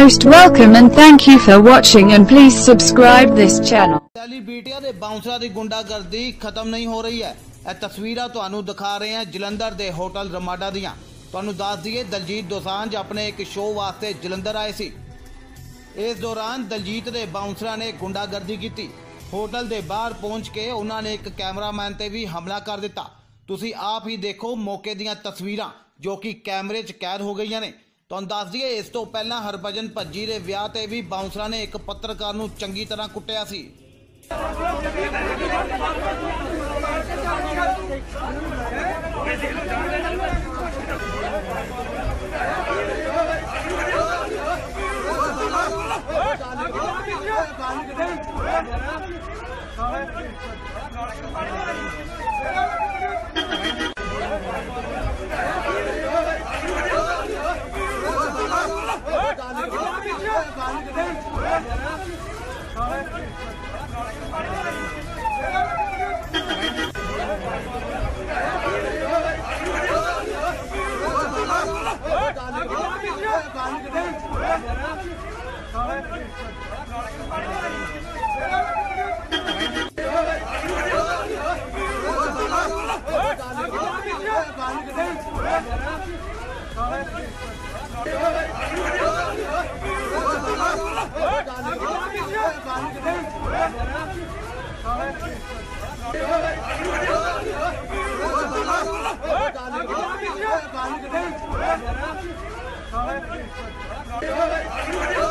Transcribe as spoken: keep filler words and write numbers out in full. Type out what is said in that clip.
most welcome and thank you for watching and please subscribe this channel। ਸੈਲੀਬ੍ਰਿਟੀਆਂ ਦੇ ਬਾਉਂਸਰਾਂ ਦੀ ਗੁੰਡਾਗਰਦੀ ਖਤਮ नहीं हो रही है। ਇਹ ਤਸਵੀਰਾਂ ਤੁਹਾਨੂੰ ਦਿਖਾ ਰਹੇ ਹਾਂ ਜਲੰਧਰ ਦੇ ਹੋਟਲ ਰਮਾਡਾ ਦੀਆਂ। ਤੁਹਾਨੂੰ ਦੱਸ ਦਈਏ ਦਲਜੀਤ ਦੋਸਾਂਝ ਆਪਣੇ ਇੱਕ ਸ਼ੋਅ ਵਾਸਤੇ ਜਲੰਧਰ ਆਏ ਸੀ। इस दौरान दलजीत के बाउंसर ने गुंडागर्दी की। होटल के बाहर पहुंच के उन्होंने एक कैमरामैन से भी हमला कर दिता। तुसी आप ही देखो मौके दीयां तस्वीरां जो कि कैमरे च कैद हो गई ने। तुहानूं दस दईए इस तो पहला हरभजन भज्जी के विआह ते भी बाउंसर ने एक पत्रकार नूं चंगी तरह कुट्टिया सी। Sorry.